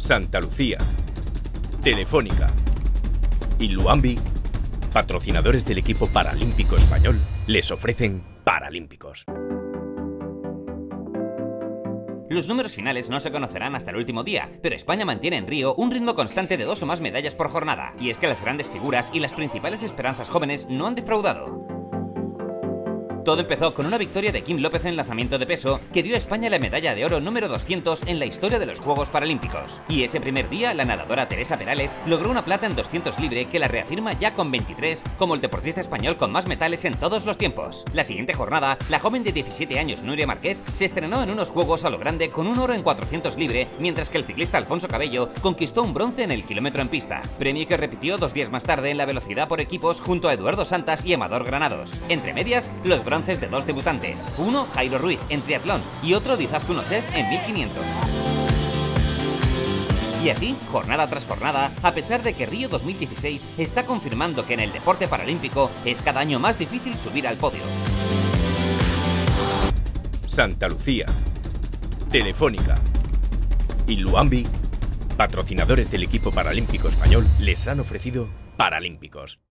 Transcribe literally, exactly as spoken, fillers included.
Santa Lucía, Telefónica y Luambi, patrocinadores del equipo paralímpico español, les ofrecen Paralímpicos. Los números finales no se conocerán hasta el último día, pero España mantiene en Río un ritmo constante de dos o más medallas por jornada. Y es que las grandes figuras y las principales esperanzas jóvenes no han defraudado. Todo empezó con una victoria de Kim López en lanzamiento de peso que dio a España la medalla de oro número doscientos en la historia de los Juegos Paralímpicos. Y ese primer día, la nadadora Teresa Perales logró una plata en doscientos libre que la reafirma ya con veintitrés como el deportista español con más metales en todos los tiempos. La siguiente jornada, la joven de diecisiete años Nuria Marqués se estrenó en unos Juegos a lo grande con un oro en cuatrocientos libre, mientras que el ciclista Alfonso Cabello conquistó un bronce en el kilómetro en pista, premio que repitió dos días más tarde en la velocidad por equipos junto a Eduardo Santas y Amador Granados. Entre medias, los bronces de dos debutantes, uno Jairo Ruiz en triatlón y otro Dizaskun Osés en mil quinientos. Y así, jornada tras jornada, a pesar de que Río dos mil dieciséis está confirmando que en el deporte paralímpico es cada año más difícil subir al podio. Santa Lucía, Telefónica y Luambi, patrocinadores del equipo paralímpico español, les han ofrecido Paralímpicos.